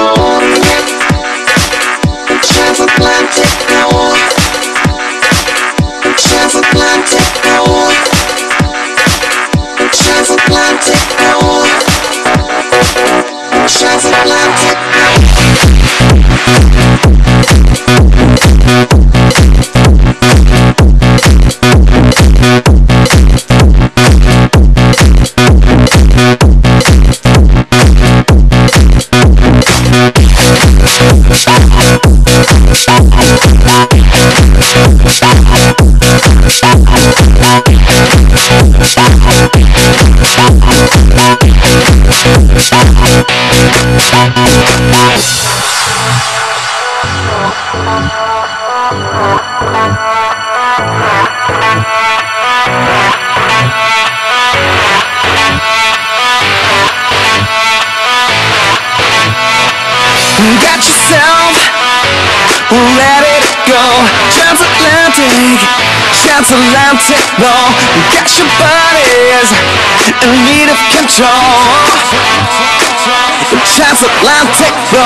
Got yourself ready to go. Transatlantic, no. Got your bodies in need of control. Transatlantic, no.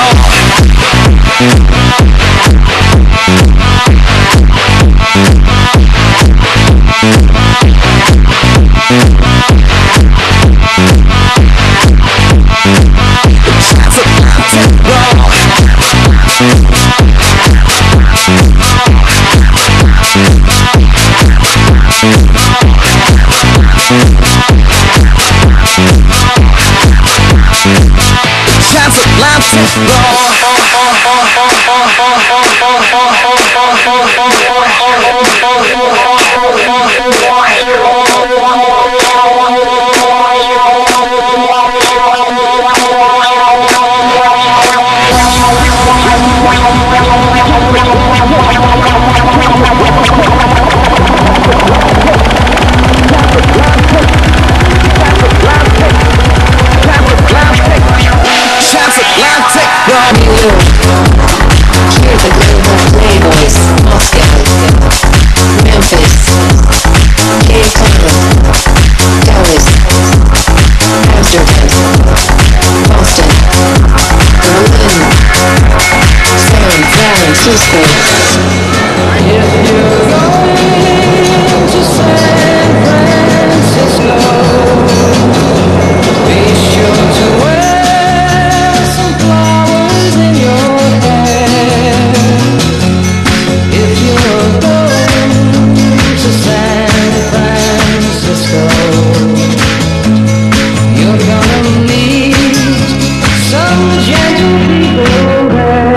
Hear the global playboys, Moscow, Memphis, Cape Town, Dallas, Amsterdam, Boston, Berlin, San Francisco. If you're going to San Francisco, be sure to wear some flowers in your hair. If you're going to San Francisco, you're gonna meet some gentle people there.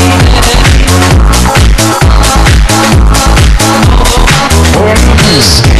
This